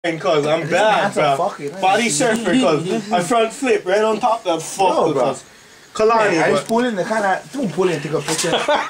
Cause I'm bad, bro. Body surfer, cause I front flip right on top of the fuck, cause Kalani. I just pull in the kind of don't pull in, take a picture.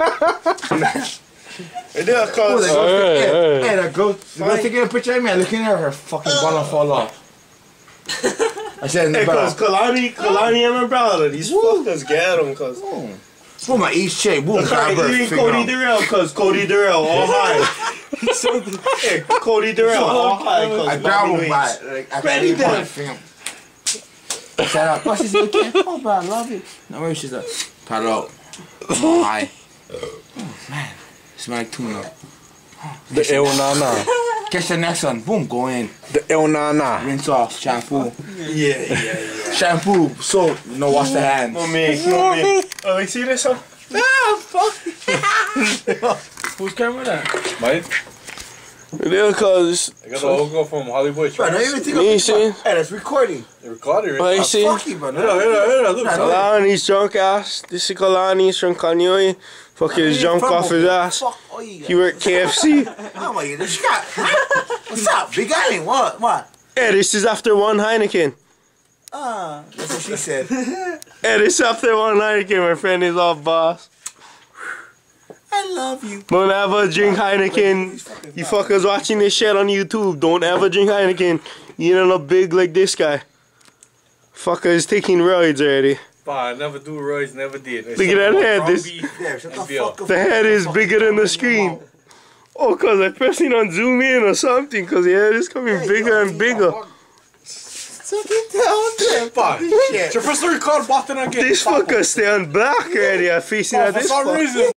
Yeah, cause hey, that girl taking a picture of me. I'm looking at her fucking ball and fall off. I said, hey, cause Kalani and my brother, these fuckers get them, cause. Boom, my east shape, boom, even Cody Durrell, cause Cody Durrell all high. Hey, Cody Durrell all high, cause I grab him by like I can't my finger. Shut up. What's his name? Oh, bro, I love it. No worries, she's like, paddle out. Oh, hi. Oh, man. Smell like tuna. The El Nana. Catch the next one. Boom, go in. The El Nana. Rinse off. Shampoo. Yeah. Shampoo, soap, wash the hands. No me. Oh, you see this one? Ah, fuck. Whose camera that? Mine? Yeah, cause I got the logo from Hollywood. Bro, don't even think me see. Hey, that's recording. The recording. Oh, you see? Fuck you, bro. Look. Kalani's drunk ass. This is Kalani's from Kanye. Fucking his drunk off his ass. He worked KFC. Oh my god, what's up, big guy? What? Hey, this is after one Heineken. That's what she said. Hey, this is after one Heineken. My friend is all boss. I love you. Don't ever drink Heineken. You fuckers watching this shit on YouTube, don't ever drink Heineken. You don't look big like this guy. Fucker is taking rides already. I never do rides, never did. Look at that head. The head is bigger than the screen. Oh, cause I pressing on zoom in or something. Cause the head is coming bigger and bigger. Suck it down, Fine. Press the record button again. This fucker stay on black already. I'm facing at this. For some reason.